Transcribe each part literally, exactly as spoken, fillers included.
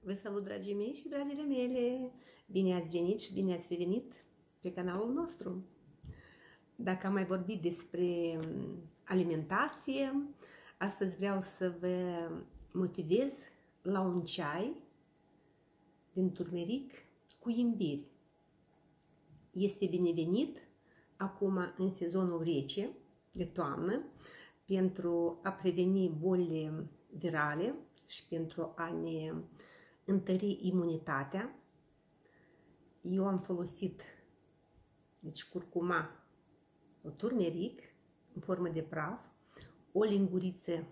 Vă salut, dragii mei și dragile mele! Bine ați venit și bine ați revenit pe canalul nostru! Dacă am mai vorbit despre alimentație, astăzi vreau să vă motivez la un ceai din turmeric cu imbir. Este binevenit acum în sezonul rece de toamnă pentru a preveni bolile virale și pentru a ne întări imunitatea. Eu am folosit deci curcuma, o turmeric în formă de praf, o linguriță,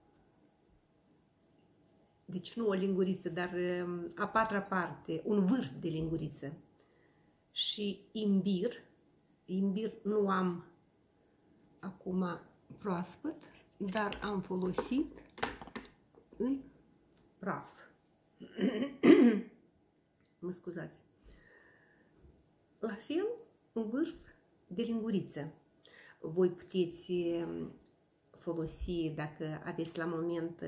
deci nu o linguriță, dar a patra parte, un vârf de linguriță și imbir. Imbir nu am acum proaspăt, dar am folosit în praf. Mă scuzați. La fel, un vârf de linguriță. Voi puteți folosi, dacă aveți la moment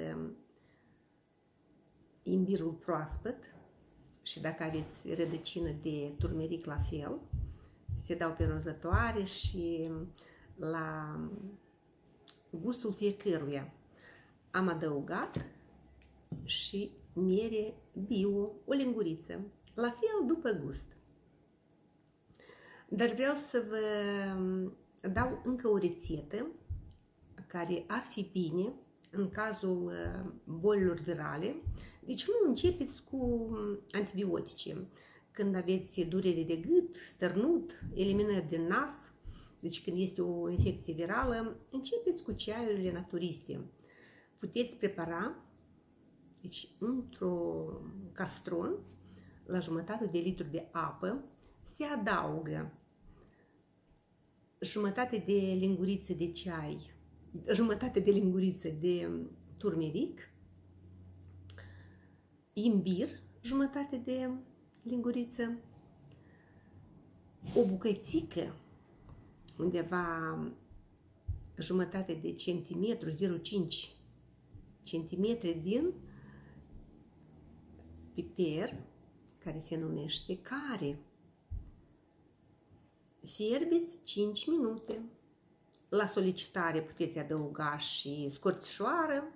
imbirul proaspăt și dacă aveți rădăcină de turmeric, la fel. Se dau pe rozătoare și la gustul fiecăruia. Am adăugat și miere bio, o linguriță, la fel după gust. Dar vreau să vă dau încă o rețetă care ar fi bine în cazul bolilor virale. Deci nu începeți cu antibiotice. Când aveți durere de gât, stărnut, eliminări din nas, deci când este o infecție virală, începeți cu ceaiurile naturiste. Puteți prepara deci într-o castron, la jumătate de litru de apă, se adaugă jumătate de linguriță de ceai, jumătate de linguriță de turmeric, imbir, jumătate de linguriță, o bucățică, undeva jumătate de centimetru, zero virgulă cinci centimetri din piper, care se numește care. Fierbeți cinci minute. La solicitare puteți adăuga și scorțișoară.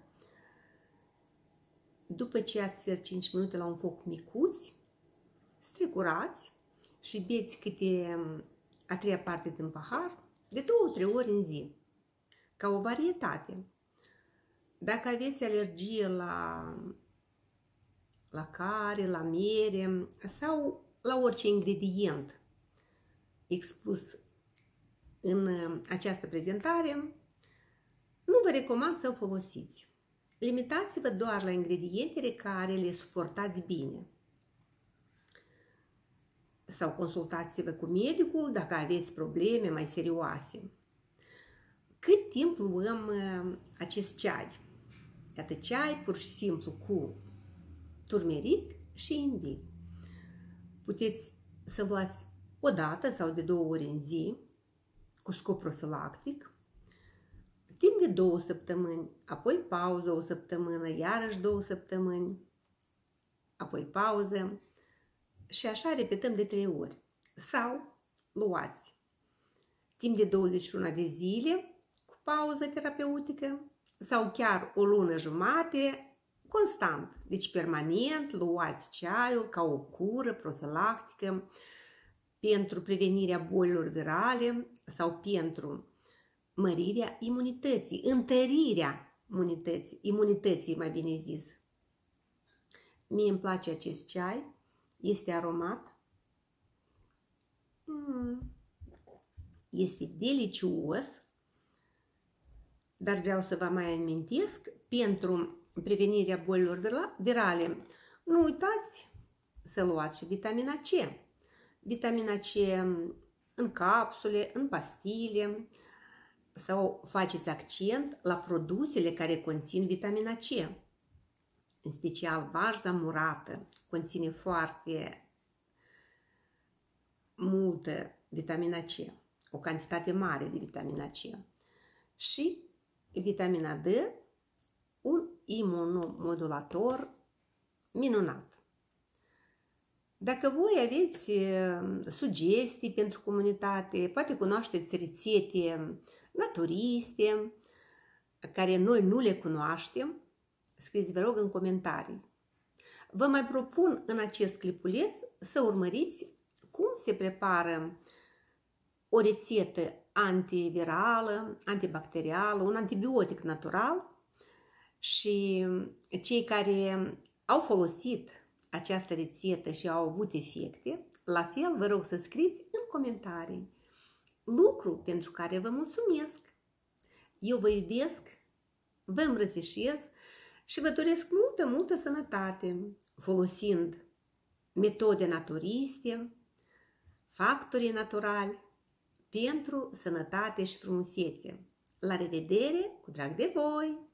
După ce ați fiert cinci minute la un foc micuț, strecurați și beți câte a treia parte din pahar de două-trei ori în zi, ca o varietate. Dacă aveți alergie la, la care, la miere sau la orice ingredient expus în această prezentare, nu vă recomand să o folosiți. Limitați-vă doar la ingredientele care le suportați bine. Sau consultați-vă cu medicul dacă aveți probleme mai serioase. Cât timp luăm acest ceai? Iată, ceai pur și simplu cu turmeric și imbir. Puteți să luați o dată sau de două ori în zi, cu scop profilactic, timp de două săptămâni, apoi pauză o săptămână, iarăși două săptămâni, apoi pauză și așa repetăm de trei ori. Sau luați timp de douăzeci și unu de zile cu pauză terapeutică sau chiar o lună jumate, constant, deci permanent luați ceaiul ca o cură profilactică pentru prevenirea bolilor virale sau pentru mărirea imunității, întărirea imunității, imunității mai bine zis. Mie îmi place acest ceai, este aromat, este delicios, dar vreau să vă mai amintesc, pentru prevenirea bolilor virale, nu uitați să luați și vitamina C. Vitamina C în capsule, în pastile, sau faceți accent la produsele care conțin vitamina C. În special varza murată conține foarte multă vitamina C, o cantitate mare de vitamina C. Și vitamina D, un imunomodulator minunat. Dacă voi aveți sugestii pentru comunitate, poate cunoașteți rețete naturiste care noi nu le cunoaștem, scrieți, vă rog, în comentarii. Vă mai propun în acest clipuleț să urmăriți cum se prepară o rețetă antivirală, antibacterială, un antibiotic natural și cei care au folosit această rețetă și au avut efecte, la fel vă rog să scrieți în comentarii. Lucru pentru care vă mulțumesc. Eu vă iubesc, vă îmbrățișez și vă doresc multă, multă sănătate, folosind metode naturiste, factorii naturali, pentru sănătate și frumusețe. La revedere, cu drag de voi!